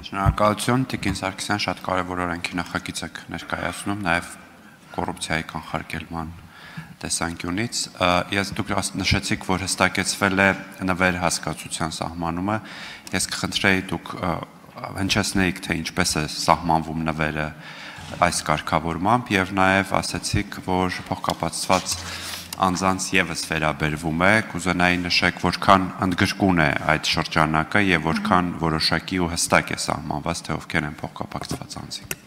Շնորհակալություն, Տիկին Սարգսյան, շատ կարևոր օրենքի նախագիծ եք ներկայացնում, նաև կոռուպցիայի կանխարգելման տեսանկյունից։ Ես դուք նշեցիք, որ հստակեցվել է նվեր հասկացության սահմանումը։ Ես կխնդրեի դուք հնչեցնեիք, թե ինչպես է սահմանվում նվերը այս կարգավորմամբ, եւ նաև ասացիք, որ փոխկապակցված անձանց եւս վերաբերվում է, կուզենայի նշեք, որքան ընդգրկուն է այդ շրջանակը եւ որքան որոշակի ու հստակ է սահմանված, թե ովքեր են փոխկապակցված անձինք։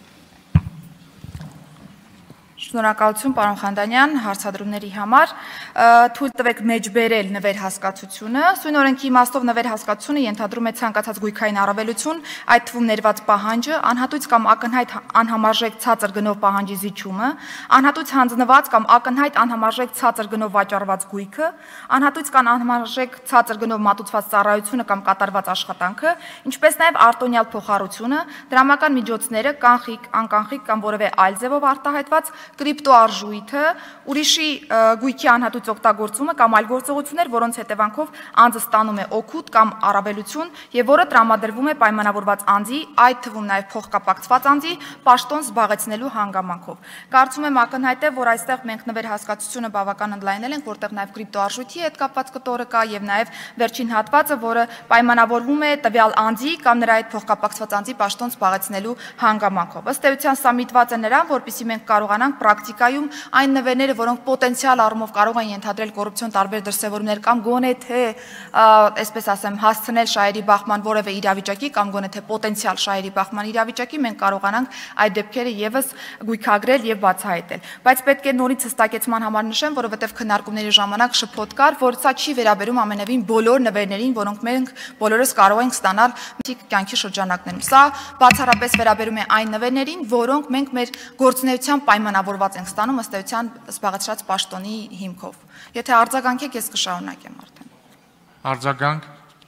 Շնորհակալություն, պարոն Խանդանյան, հարցադրումների համար։ Թույլ տվեք մեջբերել նվեր հասկացությունը։ Սույն օրենքի իմաստով նվեր հասկացությունը ենթադրում է ցանկացած գույքային առավելություն, այդ թվում ներված պահանջը, անհատույց կամ ակնհայտ անհամարժեք ցածր գնով պահանջի զիջումը, անհատույց հանձնված կամ ակնհայտ անհամարժեք ցածր գնով վաճառված գույքը, անհատույց կամ անհամարժեք ցածր գնով մատուցված ծառայությունը կամ կատարված աշխատանքը, ինչպես նաև արտոնյալ փոխառությունը, դրամական միջոցները, կանխիկ, անկանխիկ կամ որևէ այլ ձևով արտահայտված կրիպտոարժույթը, ուրիշի գույքի անհատույց օգտագործումը կամ այլ գործողություններ, որոնց հետևանքով անձը ստանում է օգուտ կամ առավելություն եւ որը տրամադրվում է պայմանավորված անձի, այդ թվում նաեւ փոխկապակցված անձի պաշտոն զբաղեցնելու հանգամանքով։ Կարծում եմ ակնհայտ է, որ այստեղ մենք նվեր հասկացությունը բավական ընդլայնել ենք, որտեղ նաեւ կրիպտոարժույթի հետ կապված կտորը կա եւ նաեւ վերջին հատվածը, որը պայմանավորվում է տվյալ անձի կամ նրա հետ փոխկապակցված անձի պաշտոն զբաղեցնելու հանգամանքով։ Ըստ էության սա միտված է նրան, որպեսզի մենք կարողանանք պրակտիկայում այն նվերները, որոնք պոտենցիալ առումով կարող են ենթադրել կոռուպցիոն տարբեր դրսևորումներ կամ գոնե թե, այսպես ասեմ, հասցնել շահերի բախման որևէ իրավիճակի կամ գոնե թե պոտենցիալ շահերի բախման իրավիճակի, մենք կարողանանք այդ դեպքերը եւս գույքագրել եւ բացահայտել։ Բայց պետք է նորից հստակեցման համար նշեմ, որովհետեւ քննարկումների ժամանակ շփոթ կար, որ սա չի վերաբերում ամենևին բոլոր նվերներին, որոնք մենք բոլորս կարող ենք ստանալ կյանքի շրջանակներում։ Սա բացառապես վերաբերում է այն նվերներին, որոնք մենք մեր գործունեության պայմանավորված ենք ստանում ըստ էության զբաղեցրած պաշտոնի հիմքով։ Եթե արձագանքեք, ես կշարունակեմ արդեն։ Արձագանք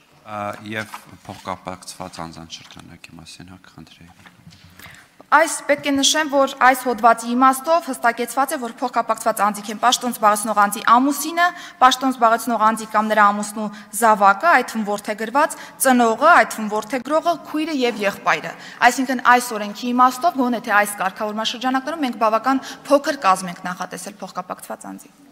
Եվ փոխկապակցված անձանց շրջանակի մասին կխնդրեի։ Այս պետք է նշեմ, որ այս հոդվածի իմաստով հստակեցված է, որ փոխկապակցված անձիկ են պաշտոն զբաղեցնող անձի ամուսինը, պաշտոն զբաղեցնող անձի կամ նրա ամուսնու զավակը, այդ թվում որդեգրված, ծնողը, այդ թվում որդեգրողը, քույրը եւ եղբայրը։ Այսինքն այս օրենքի իմաստով, գոնե թե այս կարգավորման շրջանակներում մենք բավական փոքր կազմ ենք նախատեսել փոխկապակցված անձի։